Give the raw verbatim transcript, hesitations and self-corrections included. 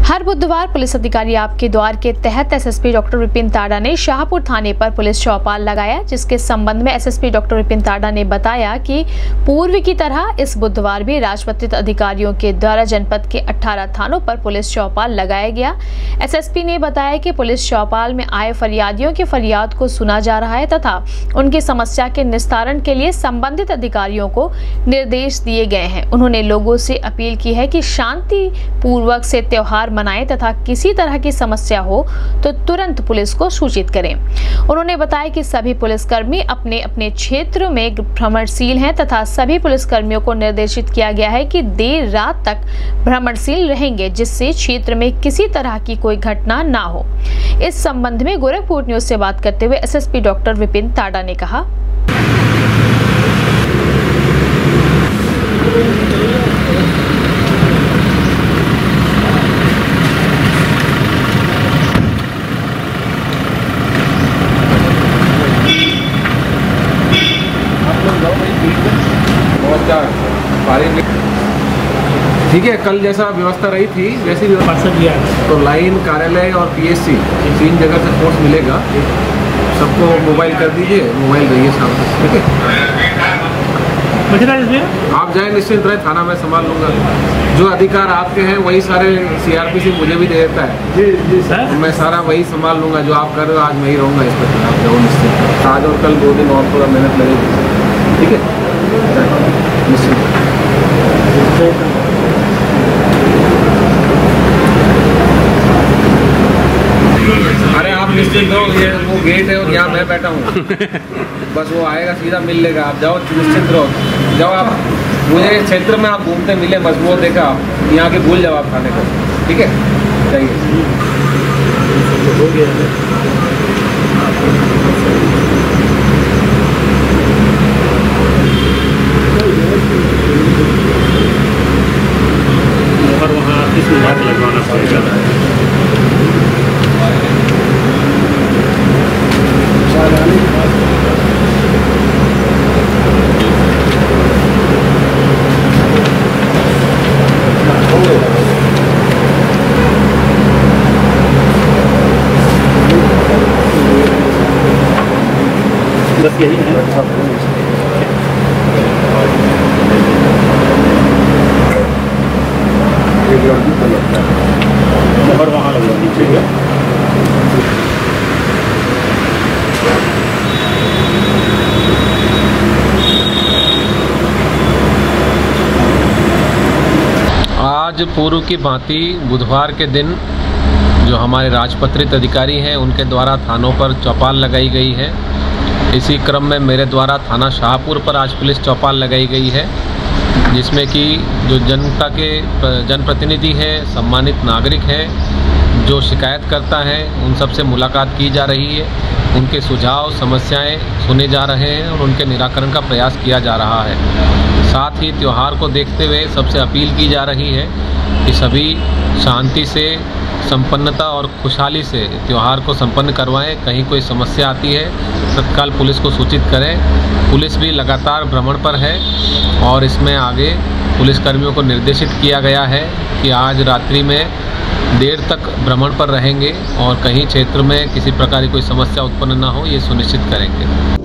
हर बुधवार पुलिस अधिकारी आपके द्वार के तहत एसएसपी डॉक्टर विपिन ताड़ा ने शाहपुर थाने पर पुलिस चौपाल लगाया, जिसके संबंध में एसएसपी डॉक्टर विपिन ताड़ा ने बताया कि पूर्व की तरह इस बुधवार भी राजपत्रित अधिकारियों के द्वारा जनपद के अठारह थानों पर पुलिस चौपाल लगाया गया। एसएसपी ने बताया कि पुलिस चौपाल में आए फरियादियों की फरियाद को सुना जा रहा है तथा उनकी समस्या के निस्तारण के लिए संबंधित अधिकारियों को निर्देश दिए गए हैं। उन्होंने लोगों से अपील की है कि शांति पूर्वक से त्योहार मनाएं तथा किसी तरह की समस्या हो तो तुरंत पुलिस को सूचित करें। उन्होंने बताया कि सभी पुलिसकर्मी अपने अपने क्षेत्र में भ्रमणशील हैं तथा सभी पुलिसकर्मियों को निर्देशित किया गया है कि देर रात तक भ्रमणशील रहेंगे, जिससे क्षेत्र में किसी तरह की कोई घटना ना हो। इस संबंध में गोरखपुर न्यूज से बात करते हुए एसएसपी डॉक्टर विपिन ताड़ा ने कहा, ठीक है। कल जैसा व्यवस्था रही थी वैसी व्यवस्था किया है, तो लाइन, कार्यालय और पीएससी तीन जगह से फोर्स मिलेगा। सबको मोबाइल कर दीजिए, मोबाइल रहिए शाम तक, ठीक है। आप जाए निश्चिंत रहे, थाना में संभाल लूँगा। जो अधिकार आपके हैं वही सारे सीआरपीसी मुझे भी दे देता है। जी जी सर, मैं सारा वही संभाल लूँगा। जो आप कर रहे हो आज मैं ही रहूँगा इस पर, आप जाओ निश्चिंत। आज और कल दो दिन और थोड़ा मेहनत लगेगी, ठीक है। निश्चिंत अरे आप निश्चिंत रहो, ये वो गेट है और यहाँ मैं बैठा हूँ। बस वो आएगा सीधा मिल लेगा। आप जाओ निश्चिंत रहो, जाओ। आप मुझे क्षेत्र में आप घूमते मिले, बस वो देखा आप यहाँ के भूल जाओ आप खाने को, ठीक है। चाहिए और वहाँ किस विभाग लगवाना पड़ेगा? बस यही है। मोहर वहाँ लगवानी चाहिए। आज पूर्व की भांति बुधवार के दिन जो हमारे राजपत्रित अधिकारी हैं उनके द्वारा थानों पर चौपाल लगाई गई है। इसी क्रम में मेरे द्वारा थाना शाहपुर पर आज पुलिस चौपाल लगाई गई है, जिसमें कि जो जनता के जनप्रतिनिधि हैं, सम्मानित नागरिक हैं, जो शिकायत करता है उन सब से मुलाकात की जा रही है। उनके सुझाव, समस्याएं सुने जा रहे हैं और उनके निराकरण का प्रयास किया जा रहा है। साथ ही त्यौहार को देखते हुए सबसे अपील की जा रही है कि सभी शांति से, संपन्नता और खुशहाली से त्यौहार को संपन्न करवाएं। कहीं कोई समस्या आती है तत्काल पुलिस को सूचित करें। पुलिस भी लगातार भ्रमण पर है और इसमें आगे पुलिसकर्मियों को निर्देशित किया गया है कि आज रात्रि में देर तक भ्रमण पर रहेंगे और कहीं क्षेत्र में किसी प्रकार की कोई समस्या उत्पन्न न हो, ये सुनिश्चित करेंगे।